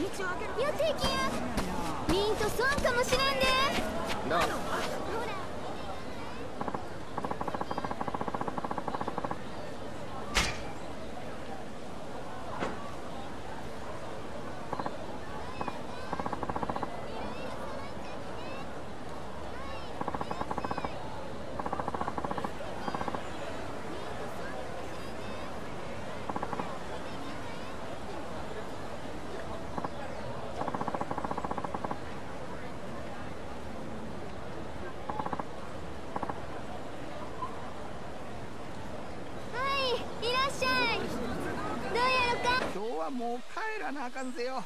やっていきや。ミント損かもしれんで。 なあ。もう帰らなあかんぜよ。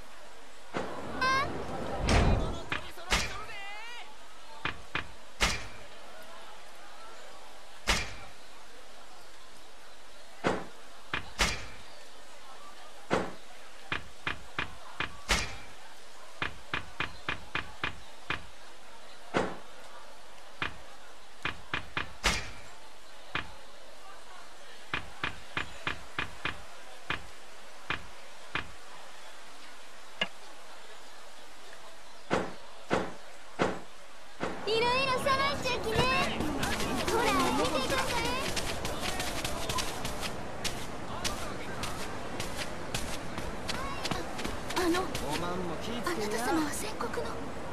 あなた様は宣告の。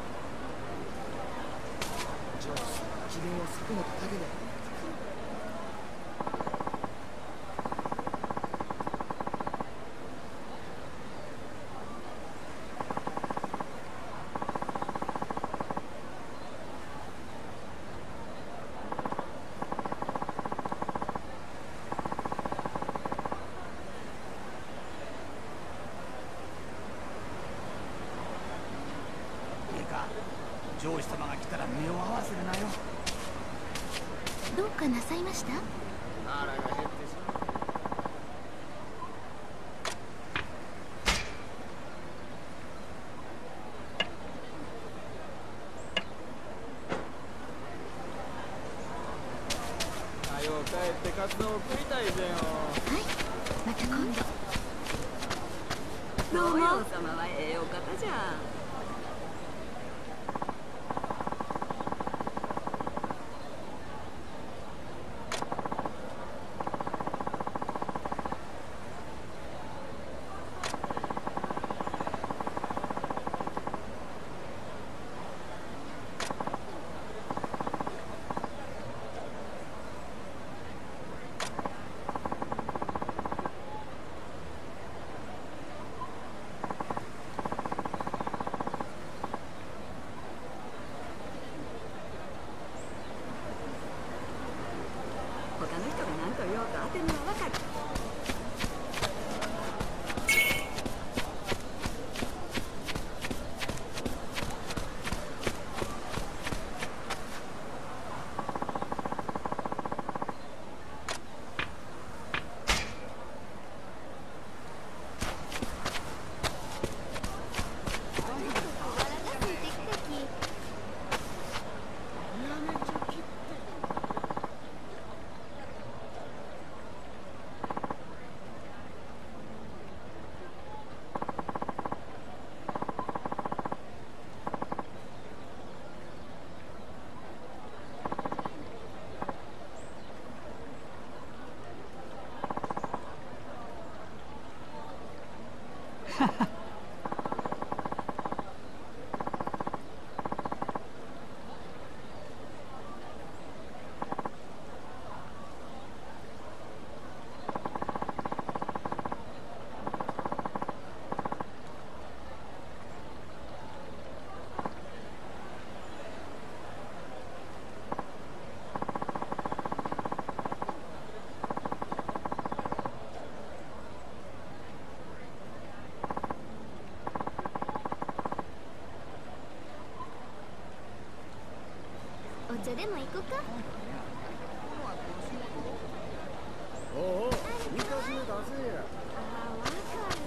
ジョース、機嫌を損ねただけで。上司様が来たら目を合わせるなよ。 どうかなさいました？ 腹が減ってしまう。はよ帰ってカツ丼を食いたいぜよ。 はい、また今度。どうも。お様はええお方じゃ。お茶でも行こうか。 おお、みかじめ出せや。 ああ、わかる。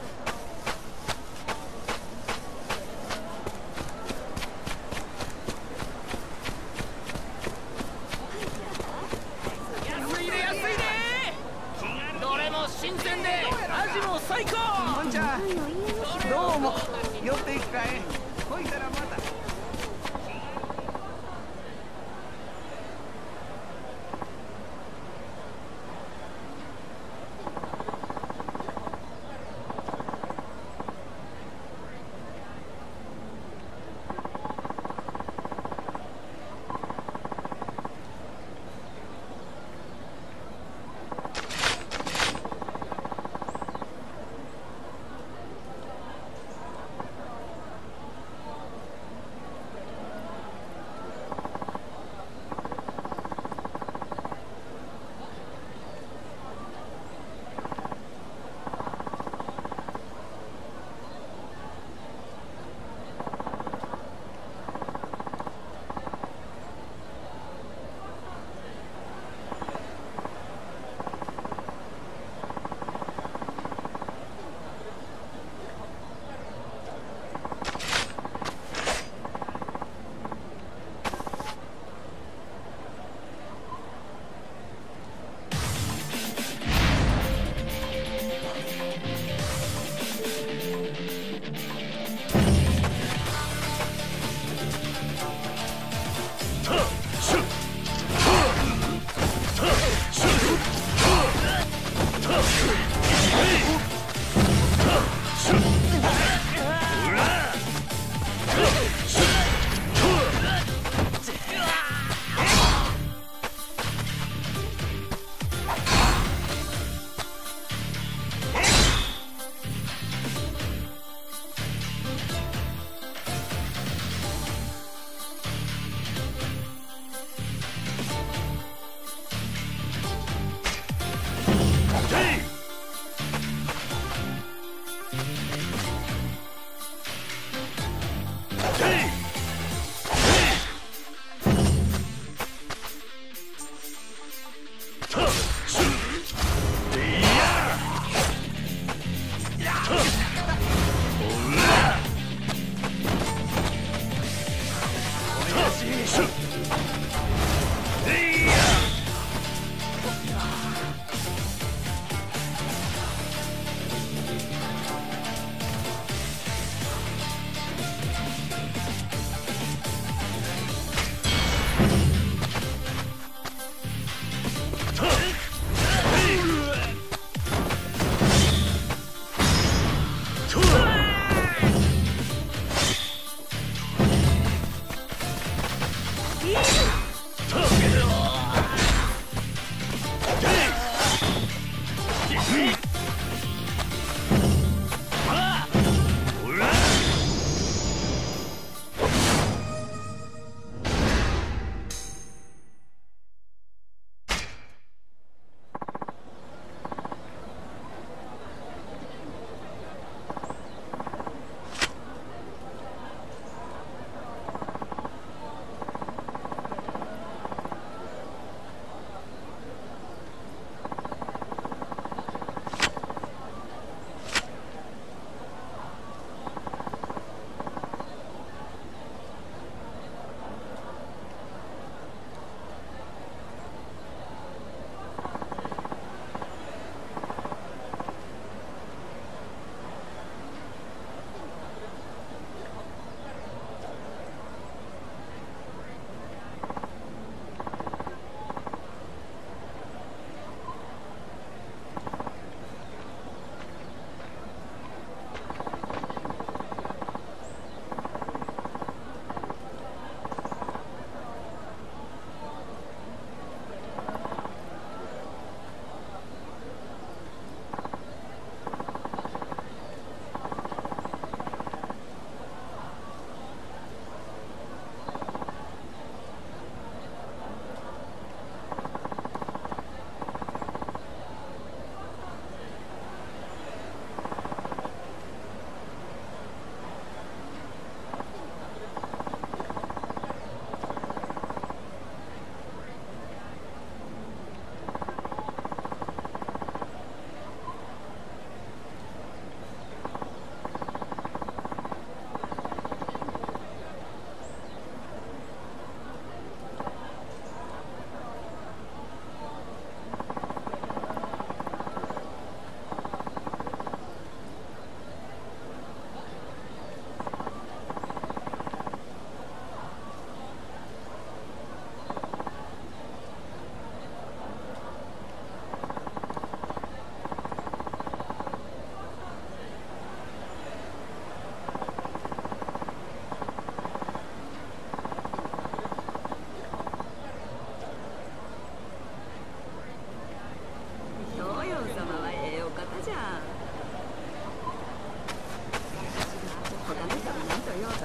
安いで安いで。どれも新鮮で味も最高。 こんちゃん、どうも。 寄っていくかい。ほいたらまた。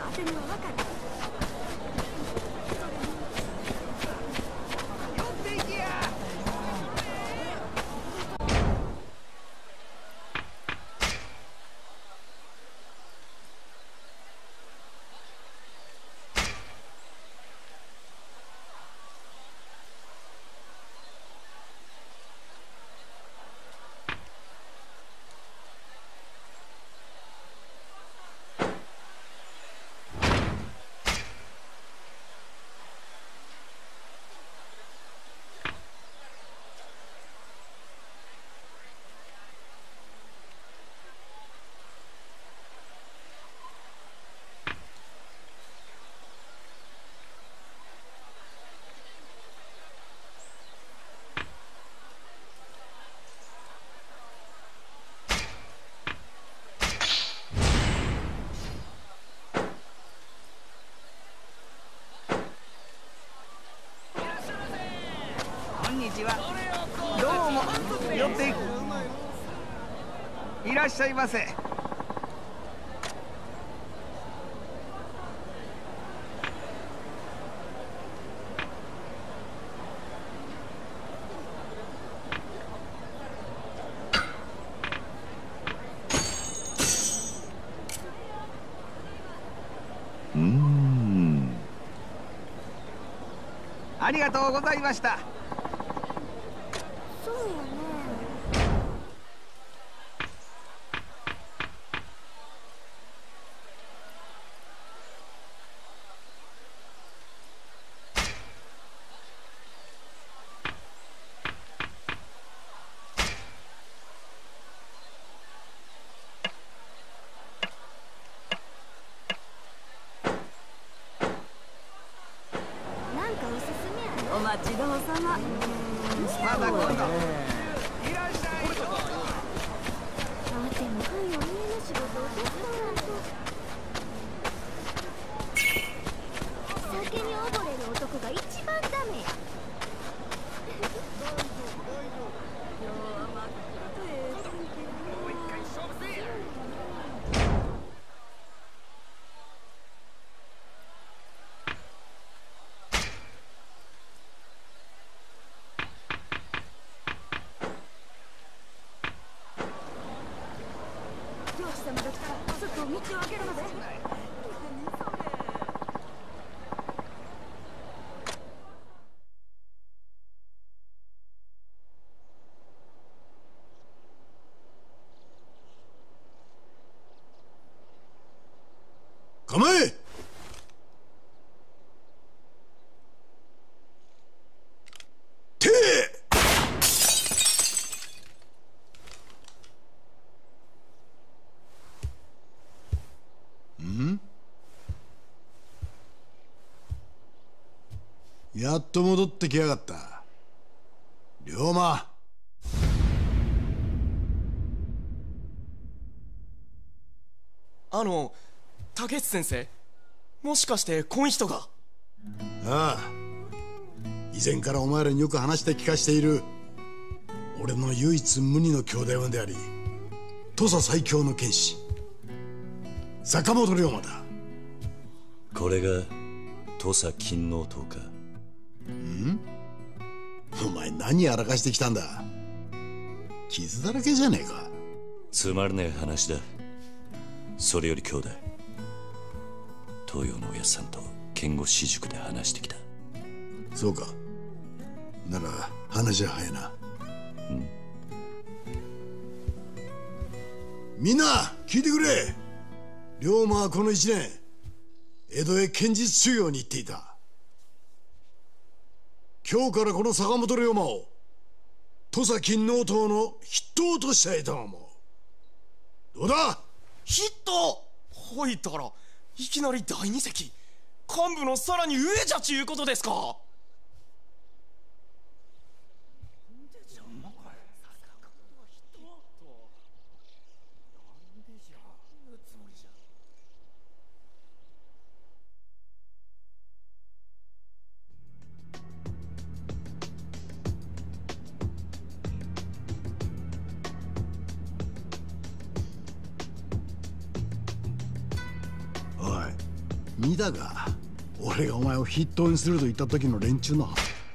当てには分かる。 寄っていけや。こんにちは。どうも。寄っていく。いらっしゃいませ。ありがとうございました。 そうやね。なんかおすすめやね。お待ちどうさま。 まだ今度。いらっしゃい。 あ、でもはよ家の仕事を手伝わんと。酒に溺れる男が一番ダメや。今日は真っ黒とええ天気やな。 もう一回勝負せえや。 漁師様が来たらすぐ道を開けるので。 構え。手。やっと戻ってきやがった。龍馬。 竹内先生、もしかしてこん人が？ ああ、以前からお前らによく話して聞かしている俺の唯一無二の兄弟分であり土佐最強の剣士坂本龍馬だ。 これが土佐勤王党か。 お前何やらかしてきたんだ。傷だらけじゃねえか。 つまらねえ話だ。それより兄弟、東洋のおやっさんと剣護私塾で話してきた。 そうか。なら話は早いな。みんな聞いてくれ。龍馬はこの1年江戸へ剣術修行に行っていた。今日からこの坂本龍馬を土佐勤王党の筆頭としたいと思う。どうだ。 ヒット。ほいったからいきなり第二席、幹部のさらに上じゃちゅうことですか。 おい、 見たか、俺がお前を筆頭にすると言った時の連中の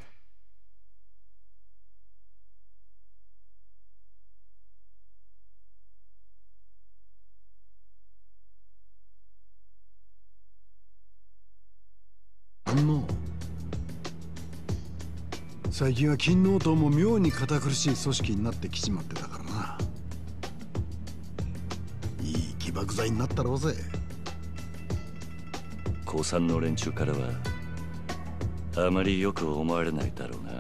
最近は金納党も妙に堅苦しい組織になってきちまってたからな。いい起爆剤になったろうぜ。 古参の連中からはあまりよく思われないだろうな。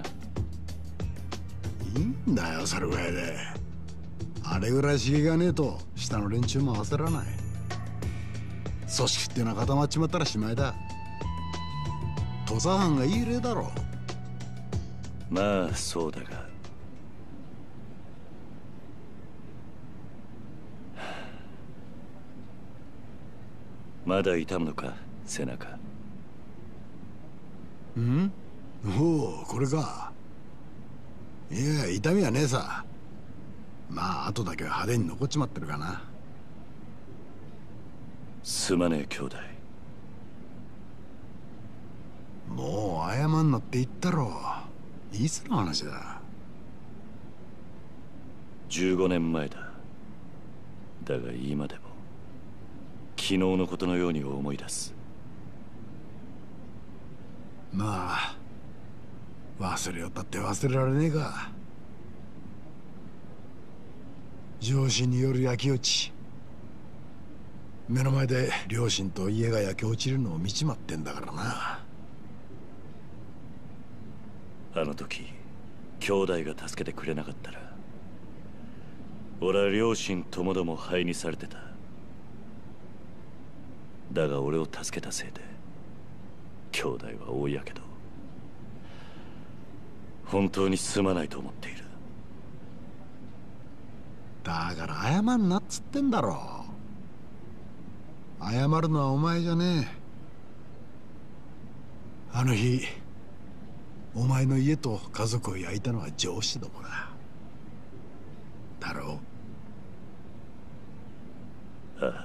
いいんだよそれぐらいで。あれぐらい刺激がねえと下の連中も焦らない。組織ってのは固まっちまったらしまいだ。土佐藩がいい例だろ。 まあそうだが、まだ痛むのか背中。 ん？おお、これか。いや痛みはねえさ。まあ後だけは派手に残っちまってるかな。 すまねえ兄弟。 もう謝んなって言ったろ。いつの話だ。 15年前だ。だが今でも昨日のことのように思い出す。 まあ忘れよったって忘れられねえか。上司による焼き討ち、目の前で両親と家が焼け落ちるのを見ちまってんだからな。 あの時兄弟が助けてくれなかったら俺は両親ともども灰にされてた。だが俺を助けたせいで兄弟は大やけど。本当にすまないと思っている。 だから謝んなっつってんだろ。謝るのはお前じゃねえ。あの日お前の家と家族を焼いたのは上司どもだ。だろう？ああ。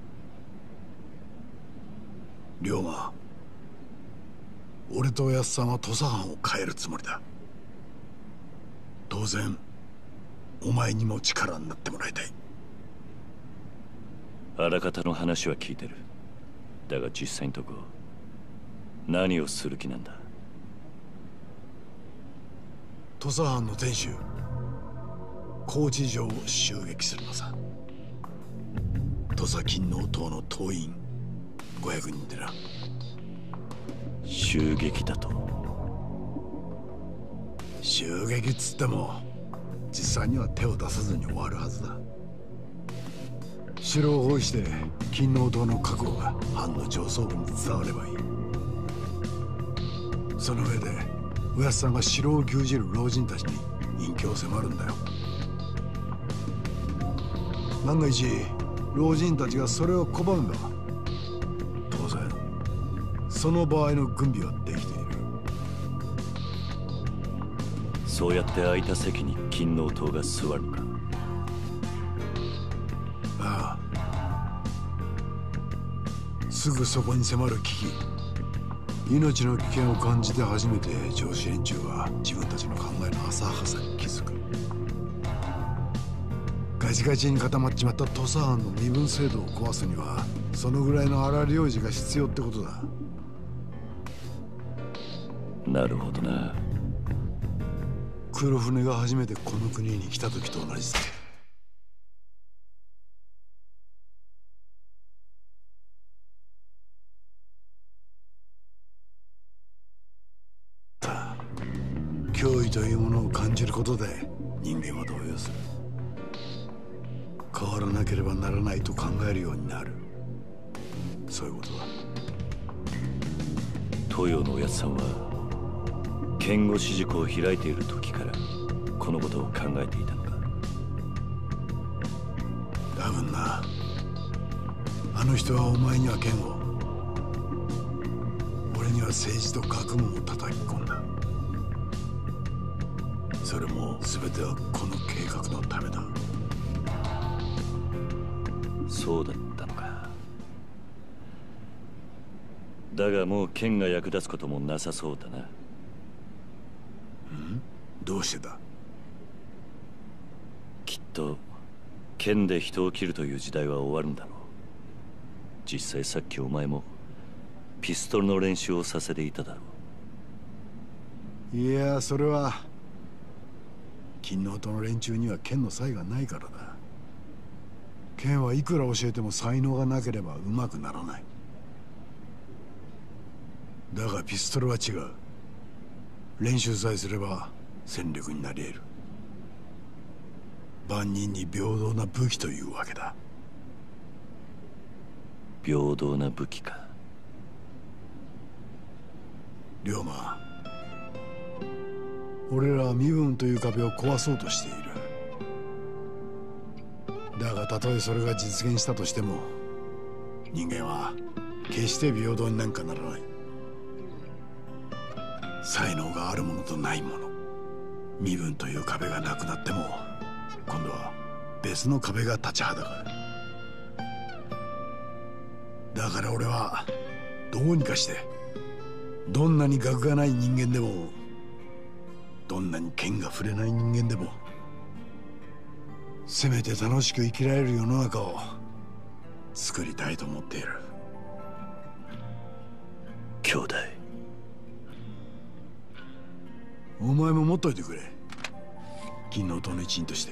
龍馬、俺とおやっさんは土佐藩を変えるつもりだ。当然お前にも力になってもらいたい。 あらかたの話は聞いてる。だが実際のとこ何をする気なんだ？ 土佐藩の天守高知城を襲撃するのさ。土佐勤王党の党員500人でな。 襲撃だと？ 襲撃っつっても実際には手を出さずに終わるはずだ。城を包囲して勤王党の覚悟が藩の上層部に伝わればいい。その上でおやっさんが城を牛耳る老人たちに隠居を迫るんだよ。万が一老人たちがそれを拒めば当然その場合の軍備はできている。 そうやって空いた席に勤王党が座るか？ ああ、すぐそこに迫る危機、命の危険を感じて初めて上司連中は自分たちの考えの浅はかさに気づく。ガチガチに固まっちまった土佐藩の身分制度を壊すにはそのぐらいの荒領事が必要ってことだ。 なるほどな。 黒船が初めてこの国に来た時と同じさ。脅威というものを感じることで人間は動揺する。変わらなければならないと考えるようになる。そういうことだ。 東洋のおやつさんは剣護士塾を開いている時からこのことを考えていたのか？ 多分な。あの人はお前には剣を、俺には政治と学問を叩き込んだ。それも全てはこの計画のためだ。 そうだったのか。 だがもう剣が役立つこともなさそうだな。 どうしてだ？ きっと剣で人を切るという時代は終わるんだろう。実際さっきお前もピストルの練習をさせていただろう。いや、それは金の音の連中には剣の才がないからだ。剣はいくら教えても才能がなければ上手くならない。だがピストルは違う。練習さえすれば戦力になり得る。万人に平等な武器というわけだ。 平等な武器か。 龍馬、俺らは身分という壁を壊そうとしている。だがたとえそれが実現したとしても、人間は決して平等になんかならない。才能があるものとないもの、身分という壁がなくなっても、今度は別の壁が立ちはだかる。だから俺はどうにかして、どんなに学がない人間でも、どんなに剣が触れない人間でも、せめて楽しく生きられる世の中を作りたいと思っている。 兄弟、 お前も持っといてくれ。金の塔の一員として。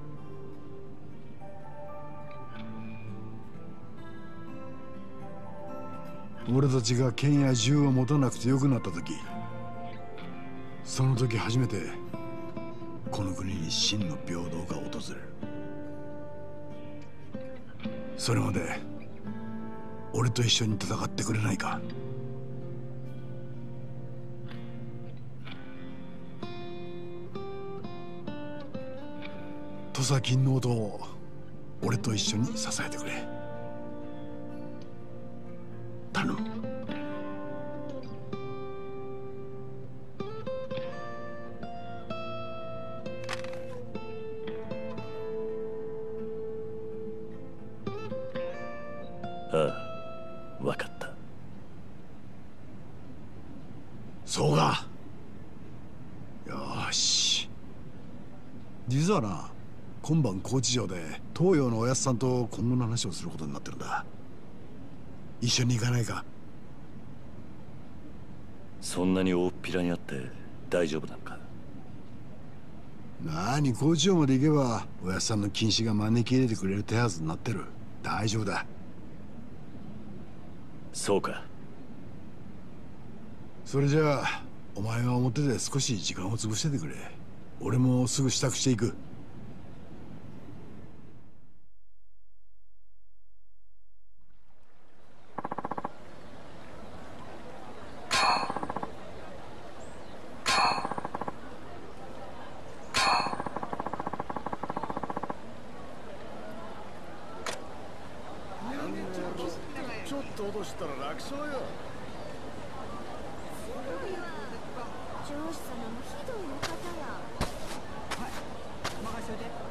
俺たちが剣や銃を持たなくてよくなった時、その時初めてこの国に真の平等が訪れる。それまで俺と一緒に戦ってくれないか？土佐金の音を俺と一緒に支えてくれ。頼む。 ああ、分かった。 そうか。よし。実はな、今晩高知城で東洋のおやっさんと今後の話をすることになってるんだ。一緒に行かないか？ そんなに大っぴらにあって大丈夫なのか？ なに、高知城まで行けばおやっさんの禁止が招き入れてくれる手はずになってる。大丈夫だ。 そうか。 それじゃあお前は表で少し時間を潰しててくれ。俺もすぐ支度していく。 ちょっと脅したら楽勝よ。 上司様もひどいお方や。 はい、任せて。